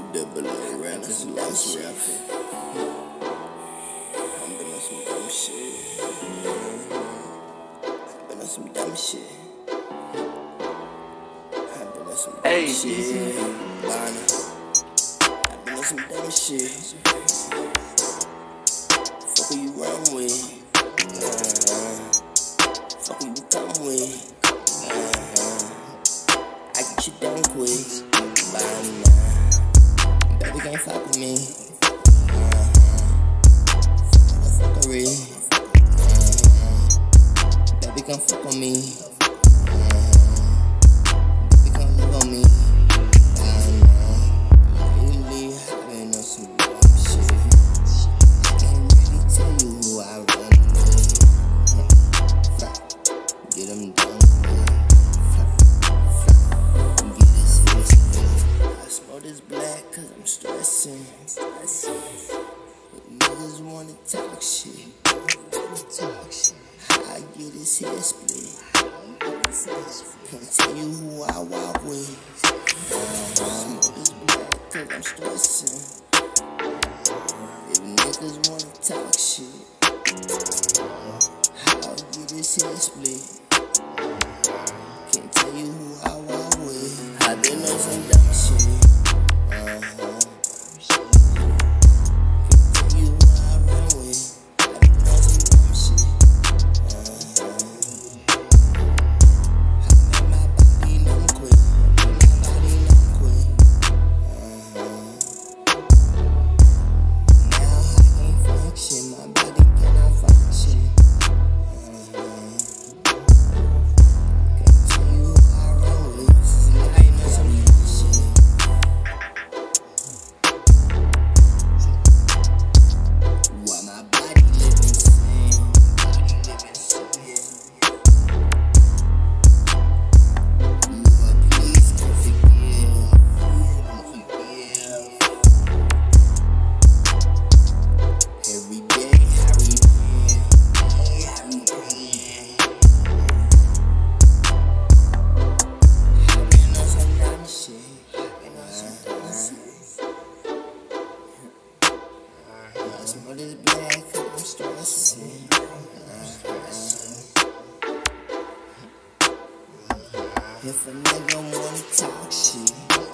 Double rappers, lost rapping. I've been on some dumb shit. I've been on some dumb shit. I've been on some dumb shit. Jabana. I've been on some dumb shit. Fuck who you run with. Fuck who you come with. I get you done quick. Baby can't fuck with me. Fuckery. Baby can't fuck on me. Baby can't live on me. Lately I've been on some dumb shit. I can't really tell you who I run with. Get them done with. Smoke this black cause I'm stressing. Niggas wanna talk shit. I get this head split. Can't tell you who I walk with. Smoke this black cause I'm stressing. If niggas wanna talk shit, I get this head split. Can't tell you who I walk with. I been on some dumb shit. Smoke this black, I'm stressing. If a nigga wanna talk shit,